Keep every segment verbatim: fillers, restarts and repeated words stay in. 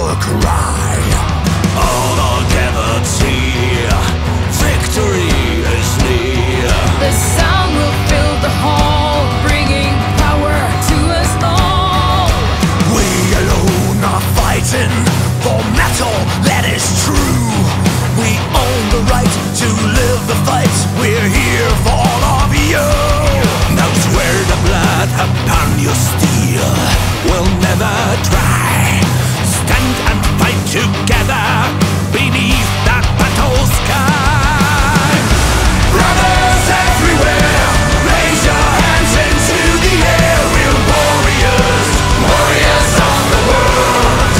war cry. All are gathered here, victory is near. The sound will fill the hall, bringing power to us all. We alone are fighting for metal, that is true. We own the right to live the fight, we're here for all of you. Now swear the blood upon your steel will never dry. Stand and fight together beneath that battle sky. Brothers everywhere, raise your hands into the air. We're warriors, warriors of the world.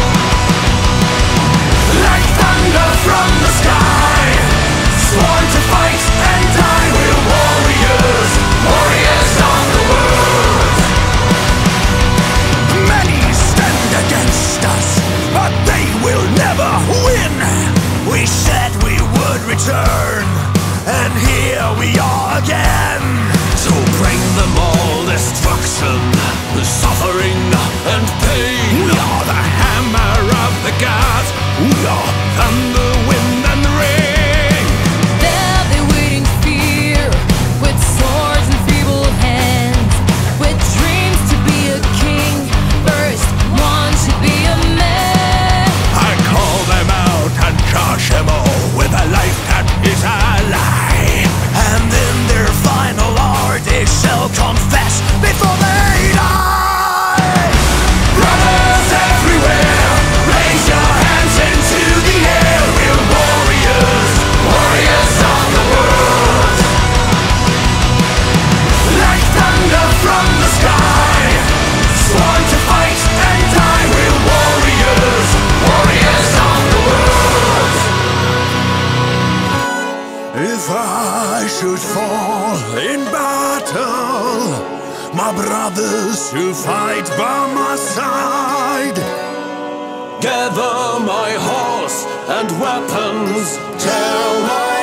Like thunder from the sky, sworn to fight and die. We're warriors, warriors of the world. Many stand against us, but they will never win. We said we would return, and here we are again. To bring them all destruction, suffering and pain. We are the hammer of the gods, we are thunder, wind and rain. There they wait in fear, with swords and feeble hands, with dreams to be a king. First one should be a man. I call them out and charge them all with a life that is a lie. And in their final hour they shall confess before they die. Brothers everywhere, raise your hands into the air. We're warriors, warriors of the world. Like thunder from the sky, sworn to fight and die. We're warriors, warriors of the world. If I should fall in battle, my brothers who fight by my side, gather my horse and weapons, tell my